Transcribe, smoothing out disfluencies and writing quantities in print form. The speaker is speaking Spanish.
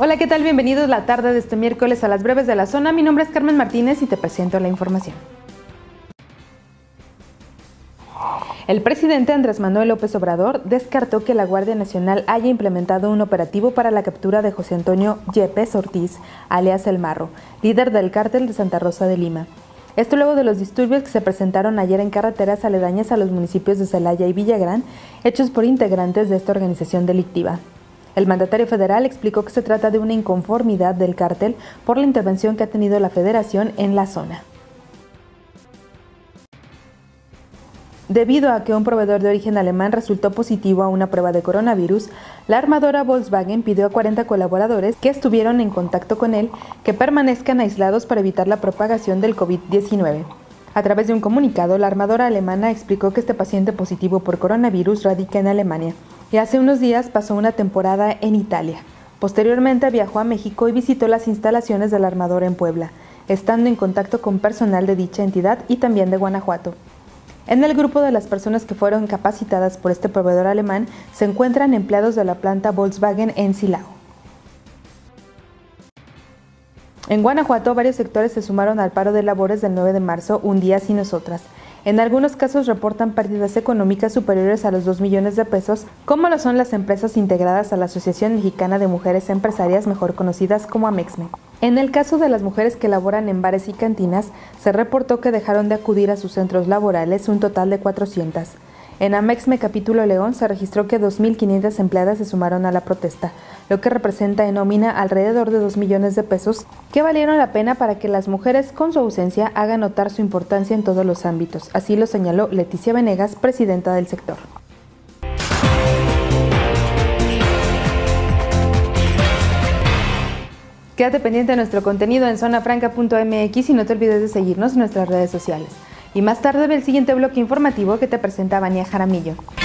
Hola, ¿qué tal? Bienvenidos la tarde de este miércoles a las breves de la zona. Mi nombre es Carmen Martínez y te presento la información. El presidente Andrés Manuel López Obrador descartó que la Guardia Nacional haya implementado un operativo para la captura de José Antonio Yepes Ortiz, alias El Marro, líder del cártel de Santa Rosa de Lima. Esto luego de los disturbios que se presentaron ayer en carreteras aledañas a los municipios de Celaya y Villagrán, hechos por integrantes de esta organización delictiva. El mandatario federal explicó que se trata de una inconformidad del cártel por la intervención que ha tenido la federación en la zona. Debido a que un proveedor de origen alemán resultó positivo a una prueba de coronavirus, la armadora Volkswagen pidió a 40 colaboradores que estuvieron en contacto con él que permanezcan aislados para evitar la propagación del COVID-19. A través de un comunicado, la armadora alemana explicó que este paciente positivo por coronavirus radica en Alemania y hace unos días pasó una temporada en Italia. Posteriormente viajó a México y visitó las instalaciones de la armadora en Puebla, estando en contacto con personal de dicha entidad y también de Guanajuato. En el grupo de las personas que fueron capacitadas por este proveedor alemán se encuentran empleados de la planta Volkswagen en Silao. En Guanajuato, varios sectores se sumaron al paro de labores del 9 de marzo, un día sin nosotras. En algunos casos reportan pérdidas económicas superiores a los 2 millones de pesos, como lo son las empresas integradas a la Asociación Mexicana de Mujeres Empresarias, mejor conocidas como AMEXME. En el caso de las mujeres que laboran en bares y cantinas, se reportó que dejaron de acudir a sus centros laborales un total de 400. En AMEXME Capítulo León se registró que 2.500 empleadas se sumaron a la protesta, lo que representa en nómina alrededor de 2 millones de pesos que valieron la pena para que las mujeres con su ausencia hagan notar su importancia en todos los ámbitos. Así lo señaló Leticia Venegas, presidenta del sector. Quédate pendiente de nuestro contenido en zonafranca.mx y no te olvides de seguirnos en nuestras redes sociales. Y más tarde ve el siguiente bloque informativo que te presenta Vania Jaramillo.